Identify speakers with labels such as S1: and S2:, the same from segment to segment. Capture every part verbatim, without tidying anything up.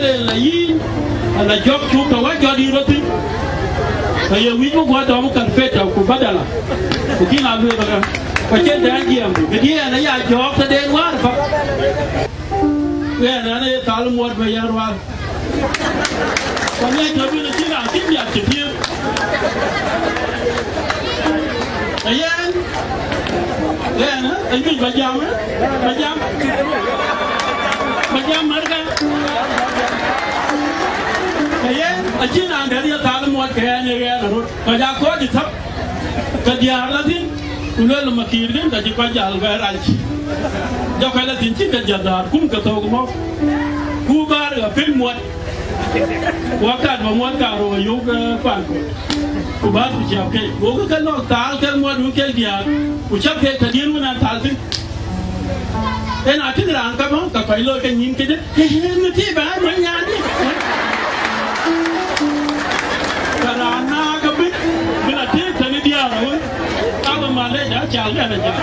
S1: đây là gì là job chụp tàu quá cho đi rồi thì bây giờ quý cô qua đó một cần phê tàu của bắt đầu là của khi nào vừa rồi và trên đấy gì cái gì là nhà job ta đến quá phải cái này là tao mua Mayenrual còn nhà job là chỉ là tiếp nhận trực tiếp đấy anh đấy nữa anh biết bây giờ mấy bây giờ bây giờ mấy cái đấy anh chỉ là để đi tao mua cái này cái này rồi bây giờ có gì thấp cái gì là gì udah lama kirim dah jika jual berai, jauh kalau tinggi kan jadar, kum ketau kumau, kubar film muat, waktu muat karo yoga pangko, kubar ucap ke, yoga kan nak tal kan muat ucap dia, ucap ke kajian mana tal tu, eh nanti orang kamu kapai lo kan yin kita, eh nanti bah mana ni, kerana kabit, bila dia tadi dia lawan. Malaysia đã chào cái này chào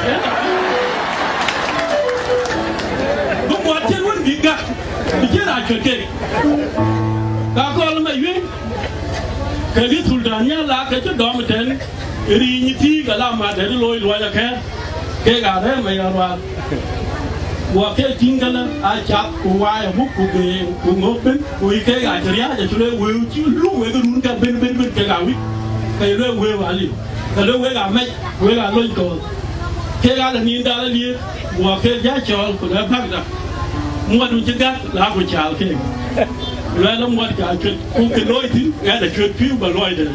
S1: cũng có trên quân gì cả thì chứ là chuyện gì các con là mấy viên cái lý thủ đoàn nhá là cái chỗ đó mà đến đi như thi cả làm mà để lôi lôi là cái cái cả đấy mày là vào qua cái chính cái là ai chặt của ai ở bút của người của ngô bên của cái cả chơi á chơi chơi quên chứ lúc quên cái luôn cái bên bên bên cái cả biết cái đó quên vào liền cái đó quên cả mấy quên cả lôi cổ cái cả là nhìn ra là liền qua cái giá tròn của nó phát ra mua được chứ gắt là của chào cái rồi nó mua cả chuyện cũng cái lôi thứ cái là chuyện phiêu mà lôi được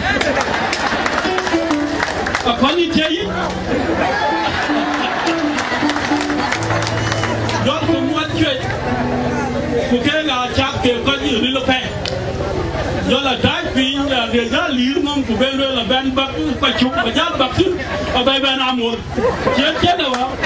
S1: à con đi chơi đó cũng muốn chuyện của cái là chắc kiểu con gì đi lục hè do là trái pin là để giá lý mong của bên đây là bên bắc phải chụp và giá bắc chứ ở bên bên nam một chết chết đâu không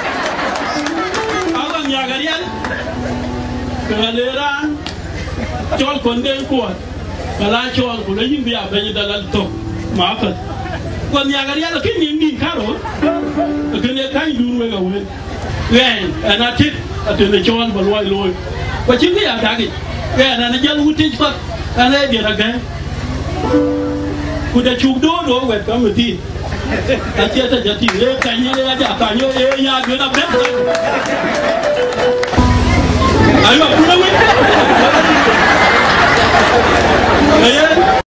S1: áo bằng nhà cái đi ăn cái này ra cho con đen cuộn và la cho của nó những việc bây giờ là tổ má phật còn nhà cái đi là cái niềm tin khác rồi cái này cái đủ rồi rồi vậy anh nói chết từ này cho anh và lôi lôi và chính cái gì cái cái này nó dân út chết phật anh ấy biết là cái cô đã chụp đố đố về cái người thi ta chia ta chỉ thì cái như là giả cả như nhà người ta biết rồi ấy mà cô đâu biết